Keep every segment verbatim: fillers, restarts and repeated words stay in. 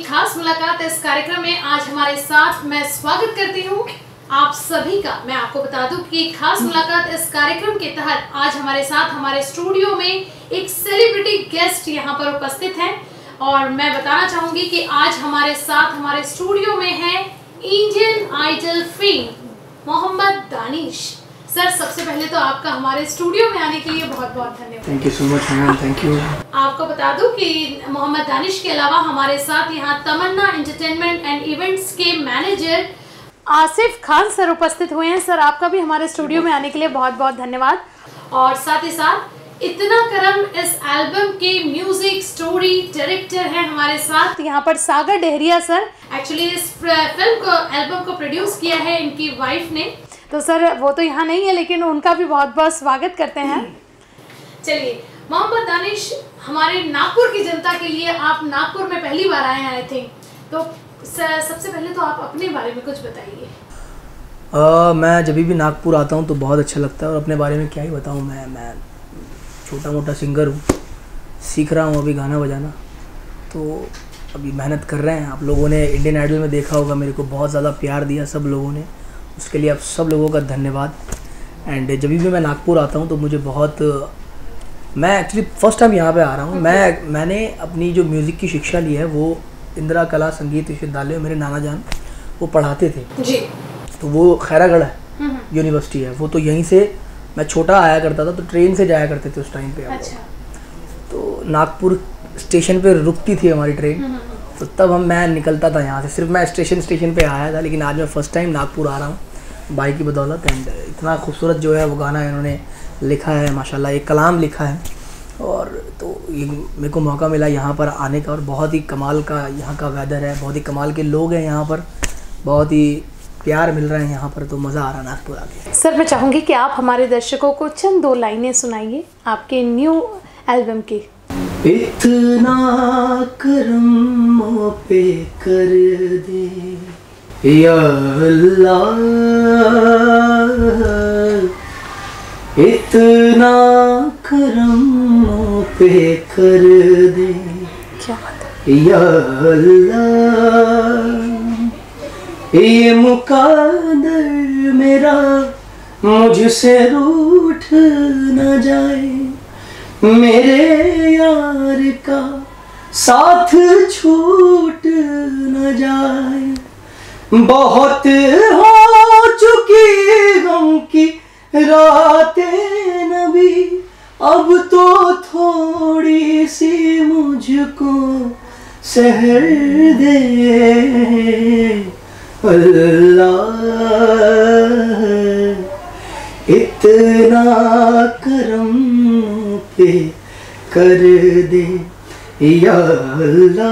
खास मुलाकात इस कार्यक्रम में आज हमारे साथ मैं स्वागत करती हूँ आप सभी का। मैं आपको बता दूं कि खास मुलाकात इस कार्यक्रम के तहत आज हमारे साथ हमारे स्टूडियो में एक सेलिब्रिटी गेस्ट यहाँ पर उपस्थित हैं और मैं बताना चाहूँगी कि आज हमारे साथ हमारे स्टूडियो में है Indian Idol fame Mohammad Danish. Sir, सबसे पहले तो आपका हमारे स्टूडियो में आने के लिए बहुत बहुत धन्यवाद। Thank you so much ma'am, thank you. आपको बता दूं कि मोहम्मद दानिश के अलावा हमारे साथ यहाँ तमन्ना एंटरटेनमेंट एंड इवेंट्स के मैनेजर आसिफ खान सर उपस्थित हुए हैं। सर, आपका भी हमारे स्टूडियो में आने के लिए बहुत बहुत धन्यवाद। और साथ ही साथ इतना करम इस एल्बम के म्यूजिक स्टोरी डायरेक्टर हैं हमारे साथ यहाँ पर सागर डेहरिया सर। एक्चुअली इस फिल्म को एल्बम को प्रोड्यूस किया है इनकी वाइफ ने, तो सर वो तो यहाँ नहीं है लेकिन उनका भी बहुत बहुत स्वागत करते हैं। चलिए मोहम्मद दानिश, हमारे नागपुर की जनता के लिए आप नागपुर में पहली बार आए हैं आई थिंक, तो सबसे पहले तो आप अपने बारे में कुछ बताइए। uh, मैं जब भी नागपुर आता हूँ तो बहुत अच्छा लगता है और अपने बारे में क्या ही बताऊँ। मैं मैं छोटा मोटा सिंगर हूँ, सीख रहा हूँ अभी गाना बजाना, तो अभी मेहनत कर रहे हैं। आप लोगों ने इंडियन आइडल में देखा होगा, मेरे को बहुत ज़्यादा प्यार दिया सब लोगों ने, उसके लिए आप सब लोगों का धन्यवाद। एंड जब भी मैं नागपुर आता हूँ तो मुझे बहुत, मैं एक्चुअली फ़र्स्ट टाइम यहाँ पे आ रहा हूँ। मैं मैंने अपनी जो म्यूज़िक की शिक्षा ली है वो इंदिरा कला संगीत विश्वविद्यालय, मेरे नाना जान वो पढ़ाते थे जी। तो वो खैरागढ़ है यूनिवर्सिटी है वो, तो यहीं से मैं छोटा आया करता था, तो ट्रेन से जाया करते थे उस टाइम पे। अच्छा। तो नागपुर स्टेशन पे रुकती थी हमारी ट्रेन, तो तब हम मैं निकलता था यहाँ से। सिर्फ मैं स्टेशन स्टेशन पे आया था, लेकिन आज मैं फ़र्स्ट टाइम नागपुर आ रहा हूँ भाई की बदौलत। एंड इतना खूबसूरत जो है वो गाना इन्होंने लिखा है माशाल्लाह, एक कलाम लिखा है, और तो ये मेरे को मौका मिला यहाँ पर आने का। और बहुत ही कमाल का यहाँ का वेदर है, बहुत ही कमाल के लोग हैं यहाँ पर, बहुत ही प्यार मिल रहा है यहाँ पर, तो मज़ा आ रहा है नागपुर आके। सर, मैं चाहूँगी कि आप हमारे दर्शकों को चंद दो लाइनें सुनाइए आपके न्यू एल्बम की। इतना करम पे कर दे या अल्लाह, इतना करम पे कर दे या अल्लाह, ये मुक़द्दर मेरा मुझसे रूठ न जाए, मेरे यार का साथ छूट न जाए। बहुत हो चुकी गम की रातें नबी, अब तो थोड़ी सी मुझको सहर दे अल्लाह, इतना करम पे कर दे या अल्लाह।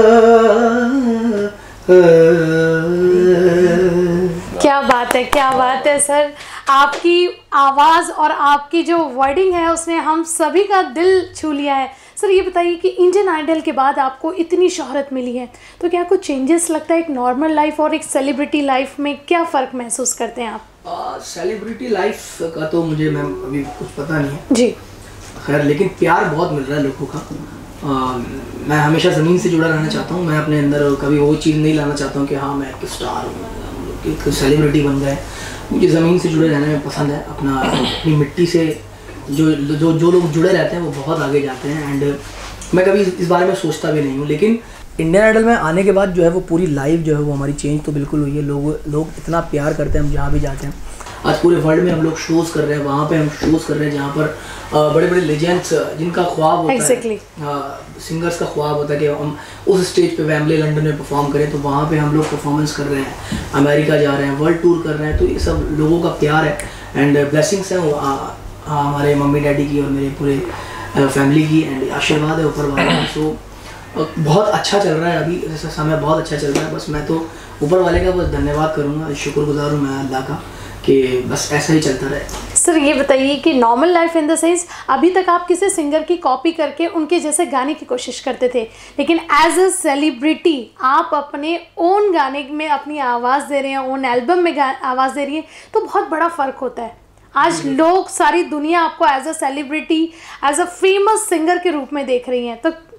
क्या बात है, क्या बात है सर, आपकी आवाज़ और आपकी जो वर्डिंग है उसने हम सभी का दिल छू लिया है। सर, ये बताइए कि इंडियन आइडल के बाद आपको इतनी शोहरत मिली है, तो क्या कुछ चेंजेस लगता है एक नॉर्मल लाइफ और एक सेलिब्रिटी लाइफ में, क्या फ़र्क महसूस करते हैं आप? सेलिब्रिटी लाइफ का तो मुझे मैम अभी कुछ पता नहीं है जी, खैर, लेकिन प्यार बहुत मिल रहा है लोगों का। आ, मैं हमेशा ज़मीन से जुड़ा रहना चाहता हूँ। मैं अपने अंदर कभी वो चीज़ नहीं लाना चाहता हूँ कि हाँ मैं एक स्टार हूँ, एक सेलिब्रिटी बन गए। मुझे ज़मीन से जुड़े रहने में पसंद है। अपना अपनी मिट्टी से जो जो जो लोग जुड़े रहते हैं वो बहुत आगे जाते हैं। एंड मैं कभी इस बारे में सोचता भी नहीं हूँ, लेकिन इंडियन आइडल में आने के बाद जो है वो पूरी लाइफ जो है वो हमारी चेंज तो बिल्कुल हुई है। लोग लोग इतना प्यार करते हैं हम जहाँ भी जाते हैं। आज पूरे वर्ल्ड में हम लोग शोज़ कर रहे हैं, वहाँ पे हम शोज़ कर रहे हैं जहाँ पर बड़े बड़े लेजेंड्स जिनका ख्वाब होता exactly. है, सिंगर्स का ख्वाब होता है कि हम उस स्टेज पे वेम्बले लंदन में परफॉर्म करें, तो वहाँ पे हम लोग परफॉर्मेंस कर रहे हैं, अमेरिका जा रहे हैं, वर्ल्ड टूर कर रहे हैं। तो ये सब लोगों का प्यार है एंड ब्लेसिंग्स हैं हमारे मम्मी डैडी की और मेरे पूरे फैमिली की, एंड आशीर्वाद है ऊपर वाले का। सो बहुत अच्छा चल रहा है अभी, जैसा समय बहुत अच्छा चल रहा है। बस मैं तो ऊपर वाले का बस धन्यवाद करूँगा, शुक्रगुजार हूँ मैं अल्लाह का कि बस ऐसा ही चलता रहे। सर, ये बताइए कि normal life in the sense, अभी तक आप किसी सिंगर की कॉपी करके उनके जैसे गाने की कोशिश करते थे, लेकिन एज अ सेलिब्रिटी आप अपने ओन गाने में अपनी आवाज़ दे रहे हैं, ओन एल्बम में आवाज़ दे रही है, तो बहुत बड़ा फ़र्क होता है। आज लोग, सारी दुनिया आपको as a celebrity, as a famous singer के रूप में देख रही हैं, तो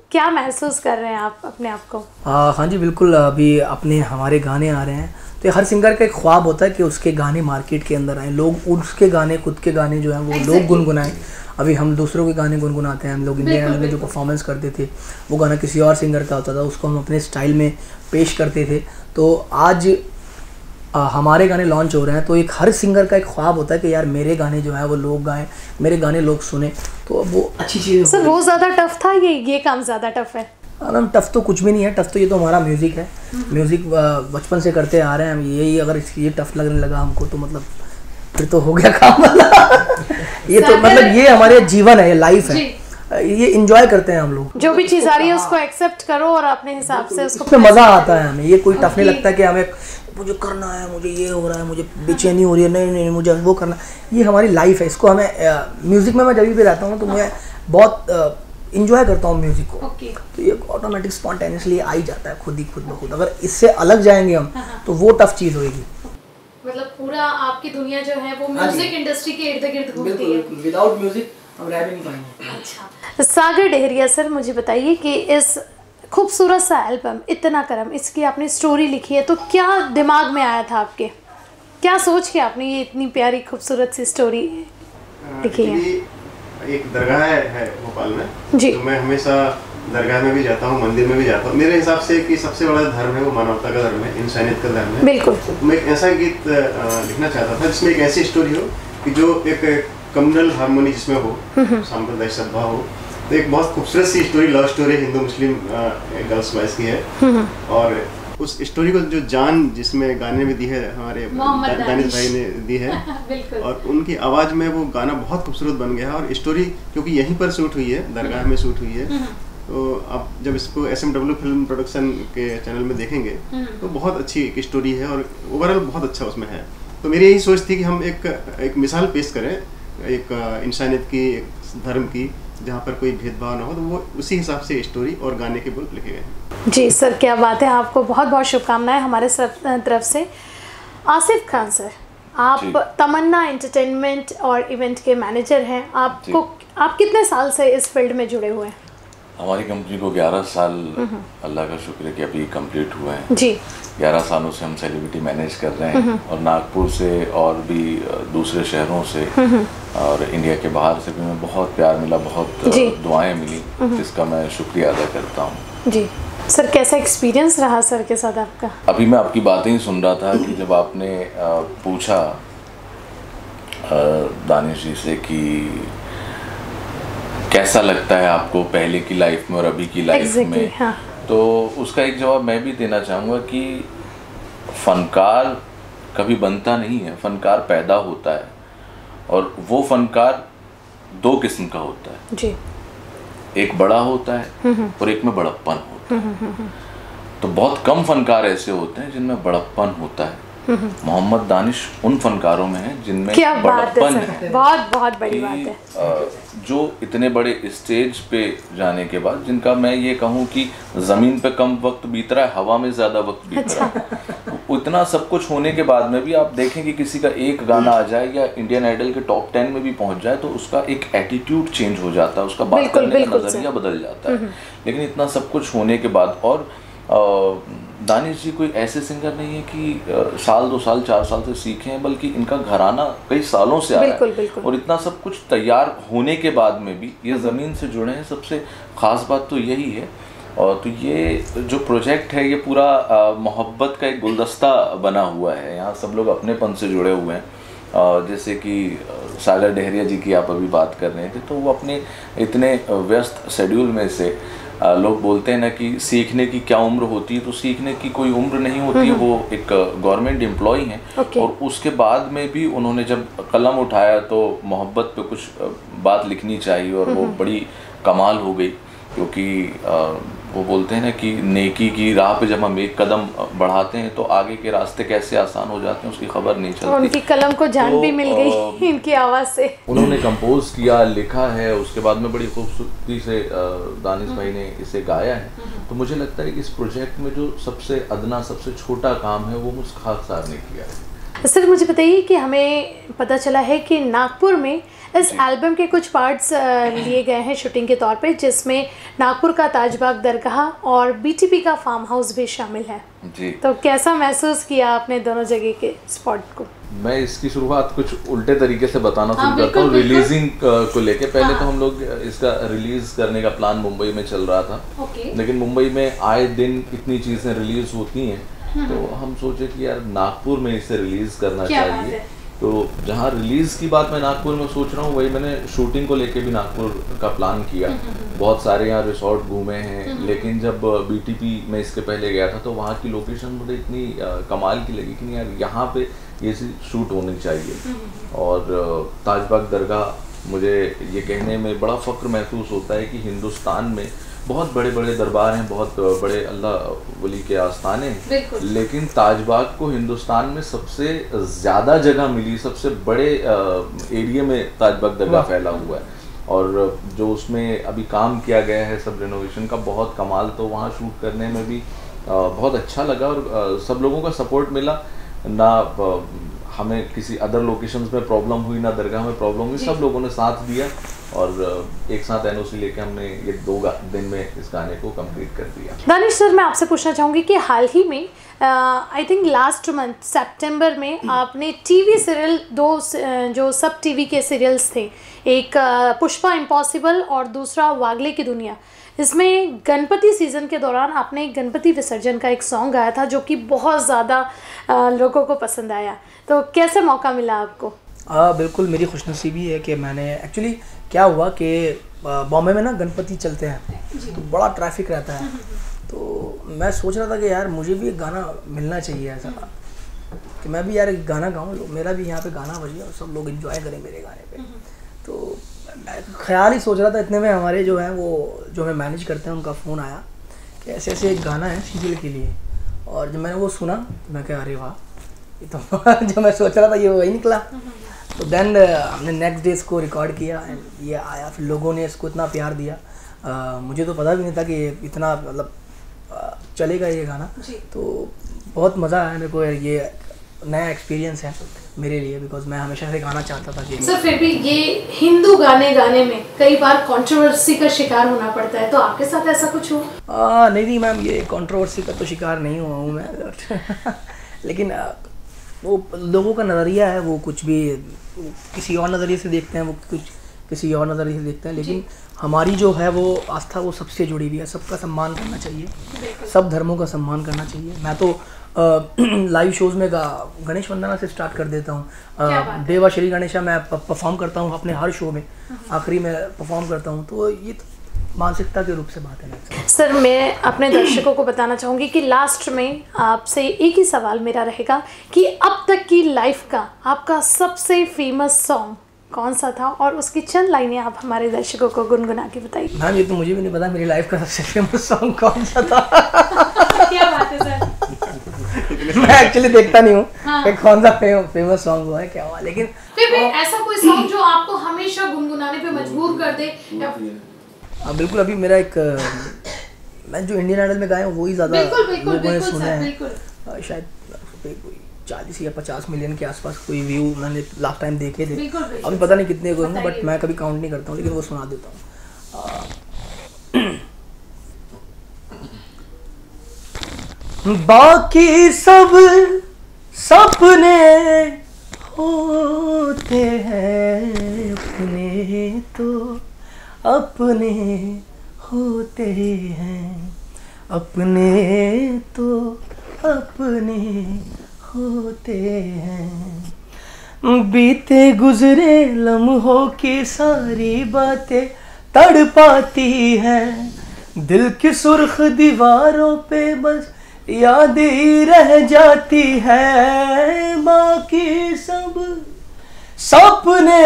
क्या महसूस कर रहे हैं आप अपने आप को? आ, हाँ जी बिल्कुल, अभी अपने हमारे गाने आ रहे हैं तो हर सिंगर का एक ख्वाब होता है कि उसके गाने मार्केट के अंदर आए, लोग उसके गाने, खुद के गाने जो हैं वो exactly. लोग गुनगुनाएं। अभी हम दूसरों के गाने गुनगुनाते हैं, हम लोग इंडियन आइडल में जो परफॉर्मेंस करते थे वो गाना किसी और सिंगर का होता था, उसको हम अपने स्टाइल में पेश करते थे। तो आज आ, हमारे गाने लॉन्च हो रहे हैं तो एक हर सिंगर का एक ख्वाब होता है कि यार मेरे गाने जो है वो लोग गाएं, मेरे गाने लोग सुने, तो वो अच्छी चीज़ है। सर वो ज़्यादा टफ था, ये ये काम ज़्यादा टफ है? मैम टफ़ तो कुछ भी नहीं है, टफ़ तो ये तो हमारा म्यूज़िक है, म्यूज़िक बचपन से करते आ रहे हैं हम, यही अगर ये टफ़ लगने लगा हमको तो मतलब फिर तो हो गया काम। ये तो मतलब ये हमारे जीवन है, ये लाइफ है, ये इंजॉय करते हैं हम लोग। जो भी चीज़ आ रही है उसको एक्सेप्ट करो और अपने हिसाब से उसको उसमें मज़ा आता है हमें। ये कोई टफ़ नहीं लगता कि हमें मुझे करना है, मुझे ये हो रहा है, मुझे बेचैनी हो रही है, नहीं नहीं मुझे वो करना, ये हमारी लाइफ है। इसको हमें म्यूज़िक में मैं जब भी रहता हूँ तो मैं बहुत इंजॉय करता हूँ म्यूज़िक को, okay. तो ये ऑटोमेटिक स्पॉन्टेनियसली आ ही जाता है खुद ही खुद ब खुद। अगर इससे अलग जाएंगे हम हाँ। तो वो टफ चीज़ होगी। मतलब पूरा आपकी दुनिया जो है वो म्यूजिक इंडस्ट्री के इर्द गिर्द घूमती है, विदाउट म्यूजिक हम रह भी नहीं पाएंगे। अच्छा, सागर डेहरिया सर मुझे बताइए कि इस खूबसूरत सा एल्बम इतना करम, इसकी आपने स्टोरी लिखी है, तो क्या दिमाग में आया था आपके, क्या सोच के आपने ये इतनी प्यारी खूबसूरत सी स्टोरी लिखी है? एक दरगाह है भोपाल में जी, तो मैं हमेशा दरगाह में भी जाता हूँ, मंदिर में भी जाता हूँ। मेरे हिसाब से कि सबसे बड़ा धर्म है वो मानवता का धर्म है, इंसानियत का धर्म है। बिल्कुल। तो मैं एक ऐसा गीत लिखना चाहता था जिसमें एक ऐसी स्टोरी हो कि जो एक कम्युनल हार्मोनी जिसमें हो, सांप्रदायिक सद्भाव हो। तो एक बहुत खूबसूरत सी story, love story Hindu Muslim girls boys की है, और उस स्टोरी को जो जान जिसमें गाने में दी है हमारे दानिश भाई ने दी है और उनकी आवाज़ में वो गाना बहुत खूबसूरत बन गया है। और स्टोरी क्योंकि यहीं पर शूट हुई है, दरगाह में शूट हुई है, तो आप जब इसको S M W film production के चैनल में देखेंगे तो बहुत अच्छी एक स्टोरी है और ओवरऑल बहुत अच्छा उसमें है। तो मेरी यही सोच थी कि हम एक एक मिसाल पेश करें एक इंसानियत की, एक धर्म की, जहाँ पर कोई भेदभाव ना हो, तो वो उसी हिसाब से स्टोरी और गाने के बोल लिखे गए हैं। जी सर, क्या बात है, आपको बहुत बहुत शुभकामनाएं हमारे तरफ से। आसिफ खान सर, आप तमन्ना एंटरटेनमेंट और इवेंट के मैनेजर हैं, आपको आप कितने साल से इस फील्ड में जुड़े हुए हैं? हमारी कंपनी को ग्यारह साल अल्लाह का शुक्र है कि अभी कंप्लीट हुए हैं जी। ग्यारह सालों से हम सेलिब्रिटी मैनेज कर रहे हैं और नागपुर से और भी दूसरे शहरों से और इंडिया के बाहर से भी हमें बहुत प्यार मिला, बहुत दुआएं मिली, जिसका मैं शुक्रिया अदा करता हूँ। जी सर, कैसा एक्सपीरियंस रहा सर के साथ आपका? अभी मैं आपकी बातें ही सुन रहा था कि जब आपने पूछा दानिश जी से कि कैसा लगता है आपको पहले की लाइफ में और अभी की लाइफ exactly, में हाँ। तो उसका एक जवाब मैं भी देना चाहूँगा कि फनकार कभी बनता नहीं है, फनकार पैदा होता है और वो फनकार दो किस्म का होता है जी। एक बड़ा होता है और एक में बड़प्पन होता है। तो बहुत कम फनकार ऐसे होते हैं जिनमें बड़प्पन होता है। मोहम्मद दानिश उन फनकारों में है जिनमें बड़प्पन है। बहुत बहुत बड़ी बात है। जो इतने बड़े स्टेज पे जाने के बाद, जिनका मैं ये कहूँ कि ज़मीन पे कम वक्त बीत रहा है, हवा में ज़्यादा वक्त बीत रहा है, उतना सब कुछ होने के बाद में भी आप देखें कि किसी का एक गाना आ जाए या इंडियन आइडल के टॉप टेन में भी पहुँच जाए तो उसका एक एटीट्यूड चेंज हो जाता है, उसका बात करने का नज़रिया बदल जाता है। लेकिन इतना सब कुछ होने के बाद, और दानिश जी कोई ऐसे सिंगर नहीं है कि साल दो साल चार साल से सीखे हैं, बल्कि इनका घराना कई सालों से आ रहा है और इतना सब कुछ तैयार होने के बाद में भी ये ज़मीन से जुड़े हैं। सबसे ख़ास बात तो यही है। और तो ये जो प्रोजेक्ट है ये पूरा मोहब्बत का एक गुलदस्ता बना हुआ है। यहाँ सब लोग अपनेपन से जुड़े हुए हैं। जैसे कि सागर डेहरिया जी की आप अभी बात कर रहे थे, तो वो अपने इतने व्यस्त शेड्यूल में से लोग बोलते हैं ना कि सीखने की क्या उम्र होती है, तो सीखने की कोई उम्र नहीं होती है। वो एक गवर्नमेंट एम्प्लॉई हैं okay. और उसके बाद में भी उन्होंने जब कलम उठाया तो मोहब्बत पे कुछ बात लिखनी चाहिए और वो बड़ी कमाल हो गई, क्योंकि वो बोलते हैं ना कि नेकी की राह पे जब हम एक कदम बढ़ाते हैं तो आगे के रास्ते कैसे आसान हो जाते हैं उसकी खबर नहीं चलती। उनकी कलम को जान तो, भी मिल गई इनकी आवाज़ से। उन्होंने कंपोज किया, लिखा है, उसके बाद में बड़ी खूबसूरती से दानिश भाई ने इसे गाया है। तो मुझे लगता है कि इस प्रोजेक्ट में जो सबसे अदना, सबसे छोटा काम है वो मुझ खास साहब ने किया है। सर मुझे बताइए कि हमें पता चला है कि नागपुर में इस एल्बम के कुछ पार्ट्स लिए गए हैं शूटिंग के तौर पे, जिसमें नागपुर का ताजबाग दरगाह और बीटीपी का फार्म हाउस भी शामिल है जी। तो कैसा महसूस किया आपने दोनों जगह के स्पॉट को? मैं इसकी शुरुआत कुछ उल्टे तरीके से बताना हाँ, शुरू करता हूँ। बिल्कुल, रिलीजिंग को लेके पहले हाँ। तो हम लोग इसका रिलीज करने का प्लान मुंबई में चल रहा था, ओके। लेकिन मुंबई में आए दिन इतनी चीज़ें रिलीज होती हैं तो हम सोचे कि यार नागपुर में इसे रिलीज करना क्या बात चाहिए। है? तो जहाँ रिलीज की बात मैं नागपुर में सोच रहा हूँ, वही मैंने शूटिंग को लेके भी नागपुर का प्लान किया। बहुत सारे यहाँ रिसोर्ट घूमे हैं, लेकिन जब बीटीपी में इसके पहले गया था तो वहाँ की लोकेशन मुझे इतनी आ, कमाल की लगी कि नहीं यार यहाँ पे ये शूट होनी चाहिए। और ताजबाग दरगाह मुझे ये कहने में बड़ा फ़ख्र महसूस होता है कि हिंदुस्तान में बहुत बड़े बड़े दरबार हैं, बहुत बड़े अल्लाह वली के आस्थाने हैं, लेकिन ताजबाग को हिंदुस्तान में सबसे ज़्यादा जगह मिली, सबसे बड़े एरिया में ताजबाग दरगाह फैला हुआ है। और जो उसमें अभी काम किया गया है सब रेनोवेशन का, बहुत कमाल। तो वहाँ शूट करने में भी बहुत अच्छा लगा और सब लोगों का सपोर्ट मिला ना। हमें किसी अदर लोकेशंस में प्रॉब्लम हुई ना दरगाह में प्रॉब्लम हुई, सब लोगों ने साथ दिया और एक साथ एनओसी लेके हमने ये दो दिन में इस गाने को कंप्लीट कर दिया। दानिश सर, मैं आपसे पूछना चाहूँगी कि हाल ही में आई थिंक लास्ट मंथ सितंबर में आपने टीवी सीरियल दो uh, जो सब टीवी के सीरियल्स थे, एक uh, पुष्पा इम्पॉसिबल और दूसरा वागले की दुनिया, इसमें गणपति सीज़न के दौरान आपने गणपति विसर्जन का एक सॉन्ग गाया था जो कि बहुत ज़्यादा लोगों को पसंद आया। तो कैसे मौका मिला आपको? हाँ बिल्कुल, मेरी खुशनसीबी है कि मैंने एक्चुअली क्या हुआ कि बॉम्बे में ना गणपति चलते हैं तो बड़ा ट्रैफिक रहता है, तो मैं सोच रहा था कि यार मुझे भी एक गाना मिलना चाहिए ऐसा कि मैं भी यार एक गाना गाऊँ, मेरा भी यहाँ पे गाना बजे और सब लोग एंजॉय करें मेरे गाने पे। तो मैं ख्याल ही सोच रहा था, इतने में हमारे जो हैं वो जो हमें मैनेज करते हैं उनका फ़ोन आया कि ऐसे ऐसे एक गाना है सीरियल के लिए। और जब मैंने वो सुना तो मैं कहा अरे वाह, ये तो जो मैं सोच रहा था ये वही निकला। तो देन हमने नेक्स्ट डे इसको रिकॉर्ड किया एंड ये आया, फिर लोगों ने इसको इतना प्यार दिया। uh, मुझे तो पता भी नहीं था कि इतना मतलब uh, चलेगा ये गाना। तो बहुत मज़ा आया मेरे को, ये नया एक्सपीरियंस है मेरे लिए, बिकॉज मैं हमेशा से गाना चाहता था कि सर फिर भी ये हिंदू गाने गाने में कई बार कंट्रोवर्सी का शिकार होना पड़ता है, तो आपके साथ ऐसा कुछ हो? आ, नहीं नहीं मैम, ये कंट्रोवर्सी का तो शिकार नहीं हुआ हूँ मैं लेकिन आ, वो लोगों का नज़रिया है, वो कुछ भी किसी और नज़रिए से देखते हैं, वो कुछ किसी और नज़रिए से देखते हैं, लेकिन हमारी जो है वो आस्था वो सबसे जुड़ी हुई है। सबका सम्मान करना चाहिए, सब धर्मों का सम्मान करना चाहिए। मैं तो लाइव शोज़ में गणेश वंदना से स्टार्ट कर देता हूँ। देवा श्री गणेशा मैं परफॉर्म करता हूँ अपने हर शो में, आखिरी में परफॉर्म करता हूँ। तो ये तो मानसिकता के रूप से बात है। सर मैं अपने दर्शकों को बताना चाहूँगी कि लास्ट में आपसे एक ही सवाल मेरा रहेगा कि अब तक की लाइफ का आपका सबसे फेमस सॉन्ग कौन सा था, और उसकी चंद लाइनें आप हमारे दर्शकों को गुनगुना के बताइए। मैम ये तो मुझे भी नहीं पता मेरी लाइफ का सबसे फेमस सॉन्ग कौन सा था क्या बात है सर मैं एक्चुअली देखता नहीं हूँ हाँ। कि कौन सा फेमस सॉन्ग हुआ है क्या हुआ, लेकिन फिर भी ऐसा कोई सॉन्ग जो आपको हमेशा गुनगुनाने पे मजबूर कर दे या... आ, बिल्कुल। अभी मेरा एक मैं जो इंडियन आइडल में गाया हूँ वही ज़्यादा लोगों ने सुना है, शायद चालीस या पचास मिलियन के आसपास कोई व्यू मैंने लास्ट टाइम देखे थे। अभी पता नहीं कितने को होंगे, बट मैं कभी काउंट नहीं करता हूँ, लेकिन वो सुना देता हूँ। बाकी सब सपने होते हैं, अपने तो अपने होते हैं, अपने तो अपने होते हैं। बीते गुजरे लम्हों की सारी बातें तड़पाती हैं, दिल की सुर्ख दीवारों पे बस याद ही रह जाती है। बाकी सब सपने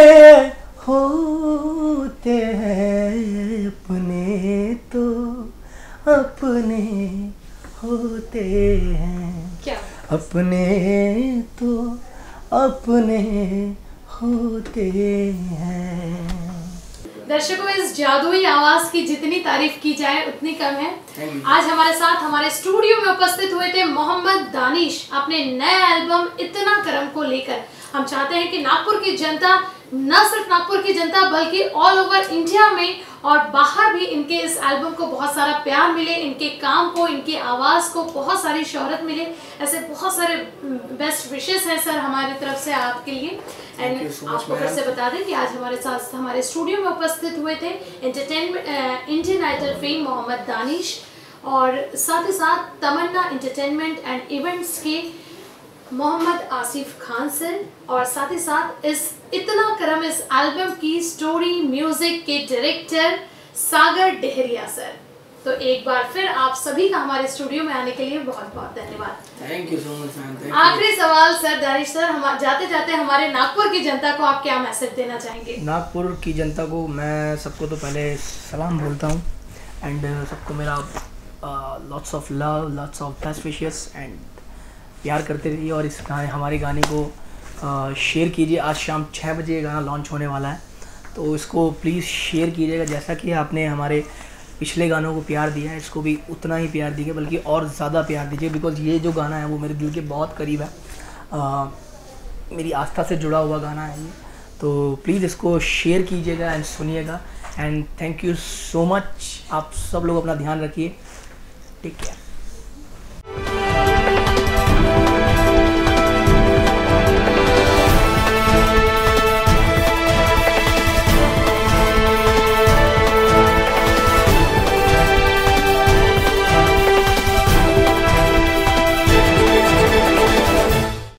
होते हैं, अपने तो अपने होते हैं, क्या? अपने तो अपने होते हैं। दर्शकों, इस जादुई आवाज की जितनी तारीफ की जाए उतनी कम है। आज हमारे साथ हमारे स्टूडियो में उपस्थित हुए थे मोहम्मद दानिश अपने नए एल्बम इतना करम को लेकर। हम चाहते हैं कि नागपुर की जनता, न सिर्फ नागपुर की जनता बल्कि ऑल ओवर इंडिया में और बाहर भी इनके इस एल्बम को बहुत सारा प्यार मिले, इनके काम को, इनकी आवाज़ को बहुत सारी शोहरत मिले। ऐसे बहुत सारे बेस्ट विशेस हैं सर हमारी तरफ से आपके लिए। एंड आपको फिर से बता दें कि आज हमारे साथ हमारे स्टूडियो में उपस्थित हुए थे entertainment Indian Idol fame Mohammad Danish और साथ ही साथ तमन्ना एंटरटेनमेंट एंड इवेंट्स के मोहम्मद आसिफ खान सर और साथ ही साथ इस इतना करम इस एल्बम की स्टोरी म्यूजिक के डायरेक्टर सागर डेहरिया सर। तो एक बार फिर आप सभी का हमारे स्टूडियो में आने के लिए बहुत बहुत धन्यवाद। Thank you so much ma'am. आखिरी सवाल सर दानिश सर, हम जाते जाते हमारे नागपुर की जनता को आप क्या मैसेज देना चाहेंगे? नागपुर की जनता को मैं सबको तो पहले सलाम बोलता हूँ एंड सबको मेरा lots of love, lots of best wishes and प्यार करते रहिए और इस गाने हमारे गाने को शेयर कीजिए। आज शाम छः बजे ये गाना लॉन्च होने वाला है, तो इसको प्लीज़ शेयर कीजिएगा। जैसा कि आपने हमारे पिछले गानों को प्यार दिया है, इसको भी उतना ही प्यार दीजिए, बल्कि और ज़्यादा प्यार दीजिए, बिकॉज़ ये जो गाना है वो मेरे दिल के बहुत करीब है। आ, मेरी आस्था से जुड़ा हुआ गाना है ये, तो प्लीज़ इसको शेयर कीजिएगा एंड सुनिएगा। And thank you so much. आप सब लोग अपना ध्यान रखिए। Take care.